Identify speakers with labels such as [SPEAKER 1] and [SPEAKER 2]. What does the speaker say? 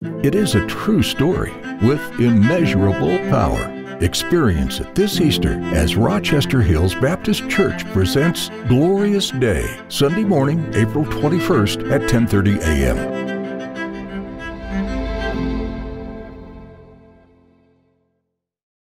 [SPEAKER 1] It is a true story with immeasurable power. Experience it this Easter as Rochester Hills Baptist Church presents Glorious Day, Sunday morning, April 21st at 10:30 a.m.